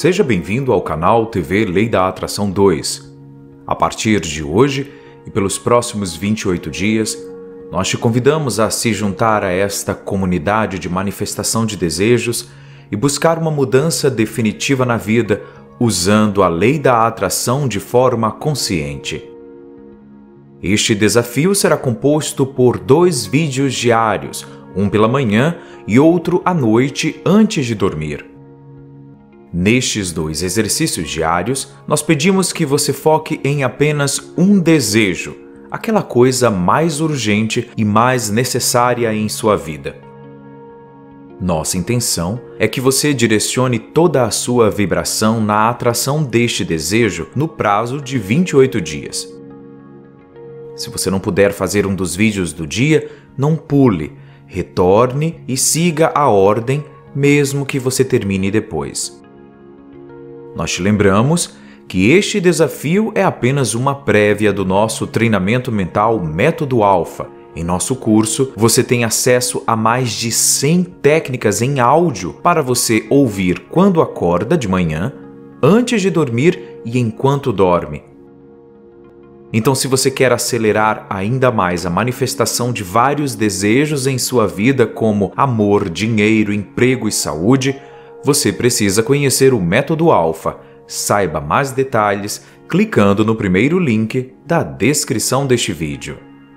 Seja bem-vindo ao canal TV Lei da Atração 2. A partir de hoje e pelos próximos 28 dias, nós te convidamos a se juntar a esta comunidade de manifestação de desejos e buscar uma mudança definitiva na vida usando a Lei da Atração de forma consciente. Este desafio será composto por 2 vídeos diários, um pela manhã e outro à noite antes de dormir. Nestes 2 exercícios diários, nós pedimos que você foque em apenas um desejo, aquela coisa mais urgente e mais necessária em sua vida. Nossa intenção é que você direcione toda a sua vibração na atração deste desejo no prazo de 28 dias. Se você não puder fazer um dos vídeos do dia, não pule, retorne e siga a ordem, mesmo que você termine depois. Nós te lembramos que este desafio é apenas uma prévia do nosso treinamento mental Método Alpha. Em nosso curso, você tem acesso a mais de 100 técnicas em áudio para você ouvir quando acorda de manhã, antes de dormir e enquanto dorme. Então, se você quer acelerar ainda mais a manifestação de vários desejos em sua vida, como amor, dinheiro, emprego e saúde, você precisa conhecer o Método Alpha. Saiba mais detalhes clicando no primeiro link da descrição deste vídeo.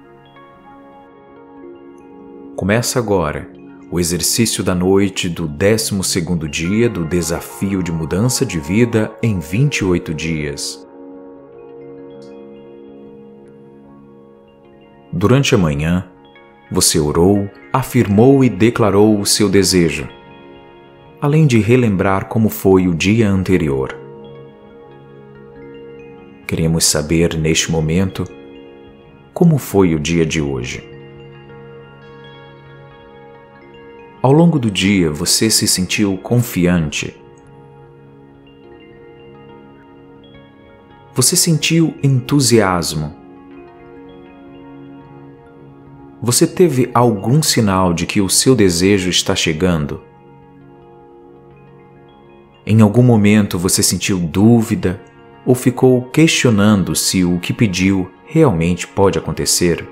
Começa agora o exercício da noite do 12º dia do desafio de mudança de vida em 28 dias. Durante a manhã, você orou, afirmou e declarou o seu desejo, além de relembrar como foi o dia anterior. Queremos saber, neste momento, como foi o dia de hoje. Ao longo do dia, você se sentiu confiante? Você sentiu entusiasmo? Você teve algum sinal de que o seu desejo está chegando? Em algum momento você sentiu dúvida ou ficou questionando se o que pediu realmente pode acontecer?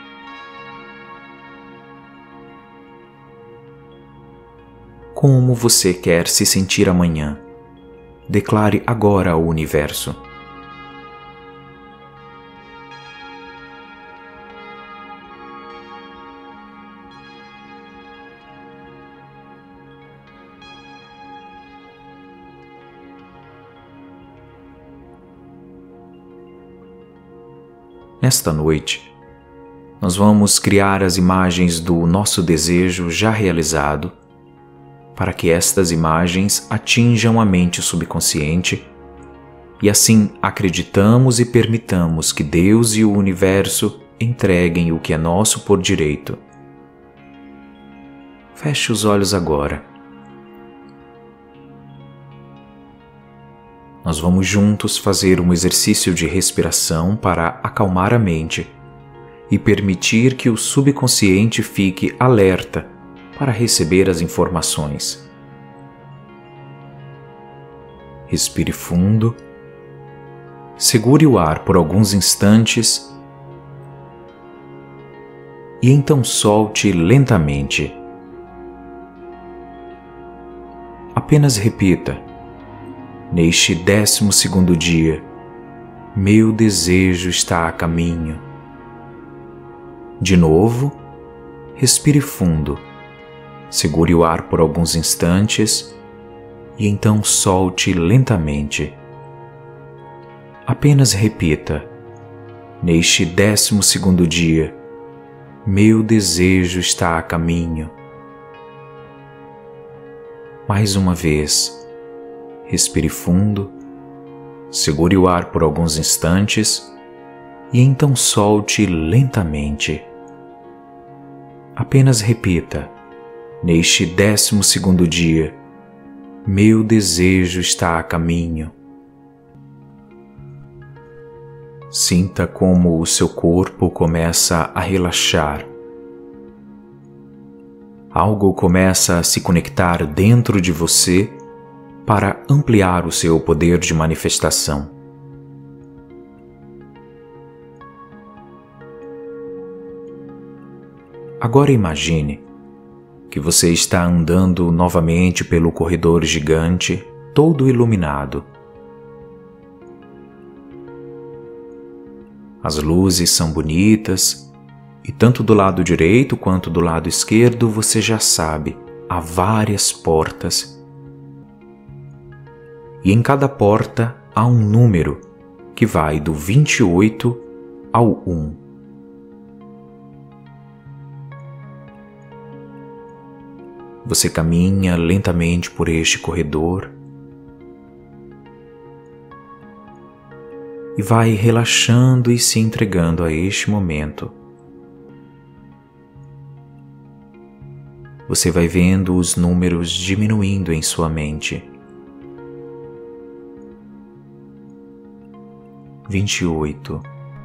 Como você quer se sentir amanhã? Declare agora ao universo. Nesta noite, nós vamos criar as imagens do nosso desejo já realizado, para que estas imagens atinjam a mente subconsciente e assim acreditamos e permitamos que Deus e o universo entreguem o que é nosso por direito. Feche os olhos agora. Nós vamos juntos fazer um exercício de respiração para acalmar a mente e permitir que o subconsciente fique alerta para receber as informações. Respire fundo, segure o ar por alguns instantes e então solte lentamente. Apenas repita: neste 12º dia, meu desejo está a caminho. De novo, respire fundo, segure o ar por alguns instantes e então solte lentamente. Apenas repita: neste 12º dia, meu desejo está a caminho. Mais uma vez, respire fundo, segure o ar por alguns instantes e então solte lentamente. Apenas repita: neste 12º dia, meu desejo está a caminho. Sinta como o seu corpo começa a relaxar. Algo começa a se conectar dentro de você para ampliar o seu poder de manifestação. Agora imagine que você está andando novamente pelo corredor gigante, todo iluminado. As luzes são bonitas e tanto do lado direito quanto do lado esquerdo você já sabe, há várias portas. E em cada porta há um número que vai do 28 ao 1. Você caminha lentamente por este corredor e vai relaxando e se entregando a este momento. Você vai vendo os números diminuindo em sua mente. 28,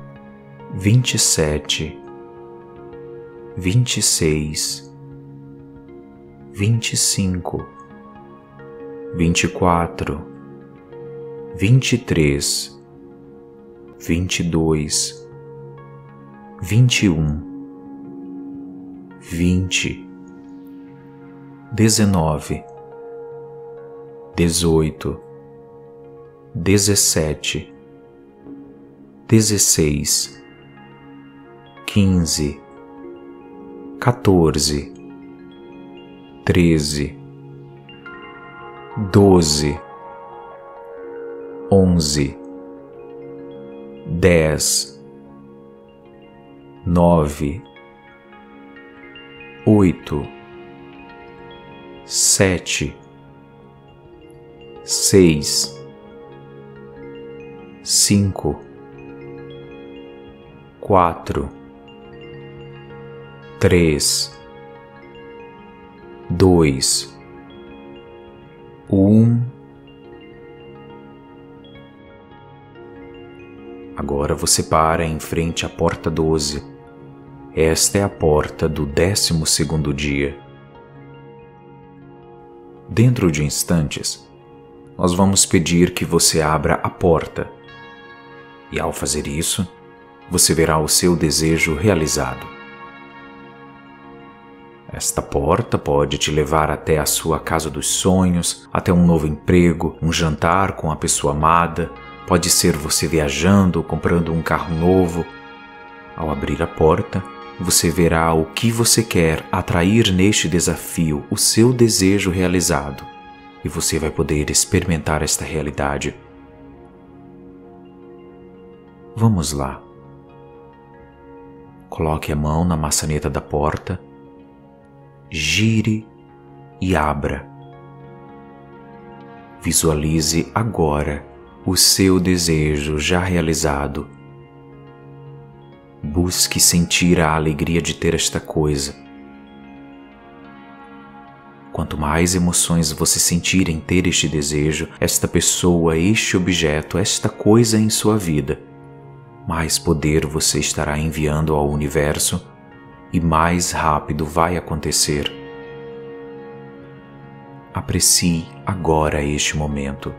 27, 26, 25, 24, 23, 22, 21, 20, 19, 18, 17, 16, 15, 14, 13, 12, 11, 10, 9, 8, 7, 6, 5, 4, 3, 2, 1. Agora você para em frente à porta 12. Esta é a porta do 12º dia. Dentro de instantes, nós vamos pedir que você abra a porta. E ao fazer isso, você verá o seu desejo realizado. Esta porta pode te levar até a sua casa dos sonhos, até um novo emprego, um jantar com a pessoa amada, pode ser você viajando ou comprando um carro novo. Ao abrir a porta, você verá o que você quer atrair neste desafio, o seu desejo realizado, e você vai poder experimentar esta realidade. Vamos lá. Coloque a mão na maçaneta da porta, gire e abra. Visualize agora o seu desejo já realizado. Busque sentir a alegria de ter esta coisa. Quanto mais emoções você sentir em ter este desejo, esta pessoa, este objeto, esta coisa em sua vida, mais poder você estará enviando ao universo e mais rápido vai acontecer. Aprecie agora este momento.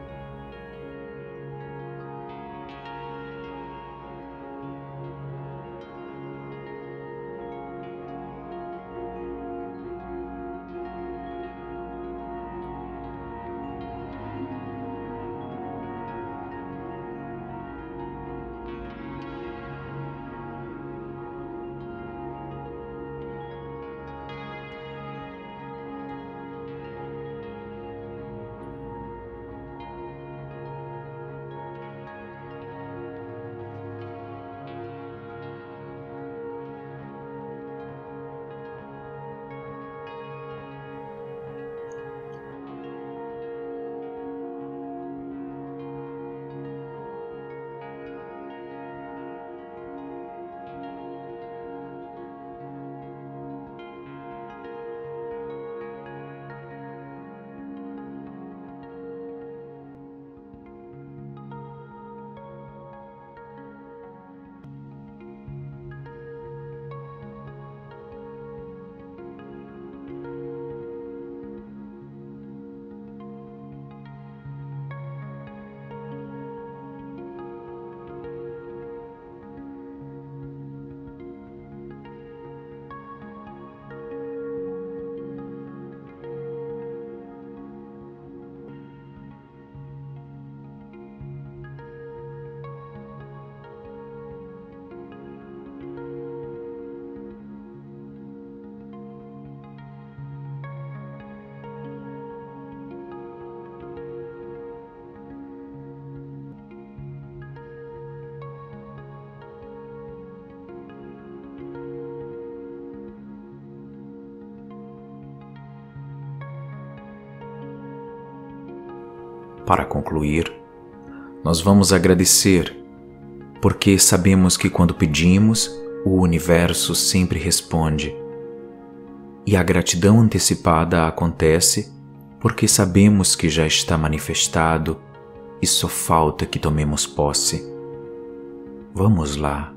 Para concluir, nós vamos agradecer, porque sabemos que quando pedimos, o universo sempre responde. E a gratidão antecipada acontece porque sabemos que já está manifestado e só falta que tomemos posse. Vamos lá.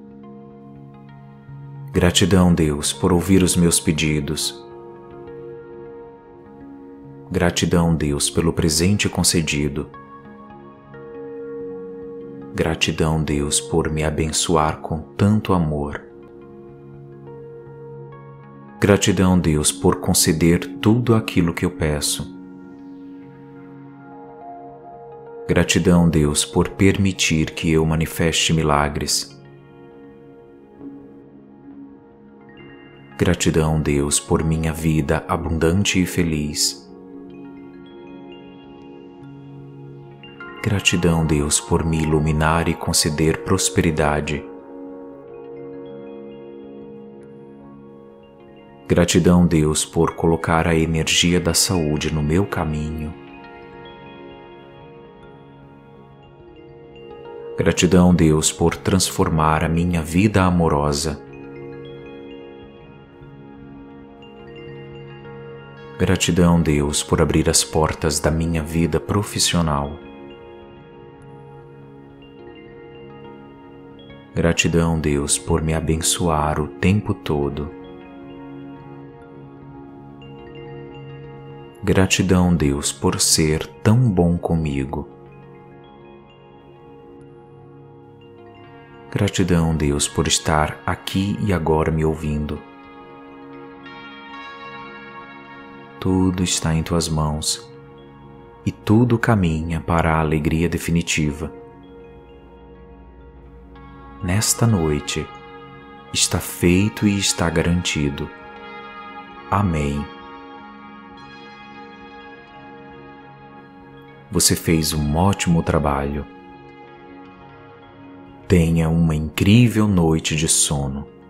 Gratidão, Deus, por ouvir os meus pedidos. Gratidão, Deus, pelo presente concedido. Gratidão, Deus, por me abençoar com tanto amor. Gratidão, Deus, por conceder tudo aquilo que eu peço. Gratidão, Deus, por permitir que eu manifeste milagres. Gratidão, Deus, por minha vida abundante e feliz. Gratidão, Deus, por me iluminar e conceder prosperidade. Gratidão, Deus, por colocar a energia da saúde no meu caminho. Gratidão, Deus, por transformar a minha vida amorosa. Gratidão, Deus, por abrir as portas da minha vida profissional. Gratidão, Deus, por me abençoar o tempo todo. Gratidão, Deus, por ser tão bom comigo. Gratidão, Deus, por estar aqui e agora me ouvindo. Tudo está em tuas mãos e tudo caminha para a alegria definitiva. Nesta noite está feito e está garantido. Amém. Você fez um ótimo trabalho. Tenha uma incrível noite de sono.